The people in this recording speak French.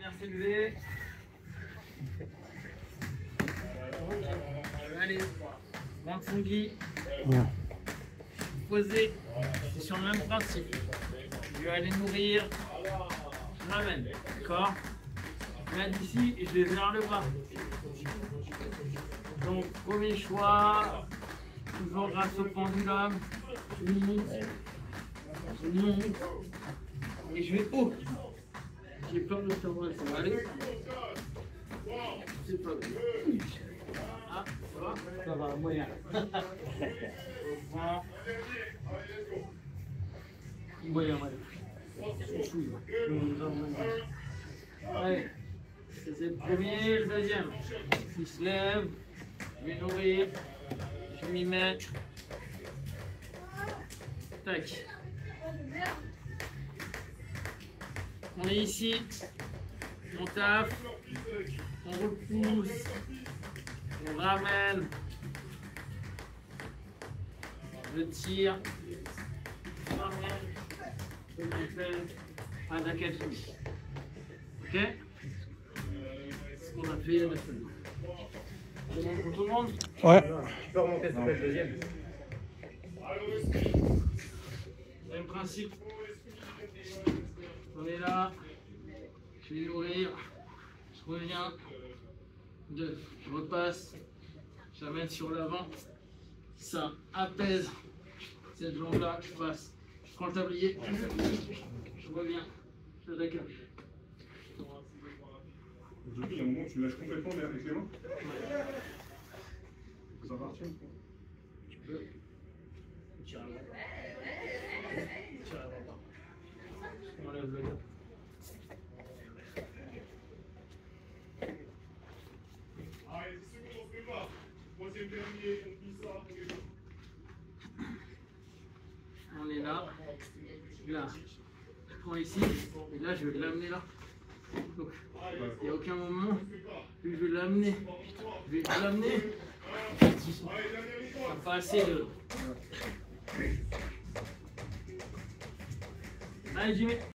Merci levé. Allez, 25 guillemets. Posé, c'est sur le même principe. Je vais aller nourrir. Je ramène, d'accord? Je viens d'ici et je vais vers le bas. Donc, premier choix, toujours grâce au pendulum. Je monte et je vais haut. J'ai peur de savoir ça va aller. C'est pas bien. Ah, ça va? Ça va, moyen. Moyen, moyen. Allez, c'est le premier, le deuxième. Il se lève, je vais nourrir, je vais m'y mettre. Tac. On est ici, on taffe, on repousse, on ramène, je tire, je ramène, je fais un Nakatsu. Ok? C'est ce qu'on a fait la semaine. C'est bon pour tout le monde? Ouais. Je peux remonter sur le deuxième. Même principe. On est là. Je vais nourrir. Je reviens. 2. Je repasse. J'amène sur l'avant. Ça apaise cette jambe-là. Je passe. Je prends le tablier. Je reviens. Je décale. Depuis un moment, tu lâches complètement avec les mains. Ça appartient. Tu peux. Tire à l'avant. Tire à l'avant. On enlève le gars. On est là. Là. Je prends ici. Et là, je vais l'amener là. Donc, il n'y a aucun moment où je vais l'amener. Je vais l'amener. Ça pas assez de. Allez, Jimmy.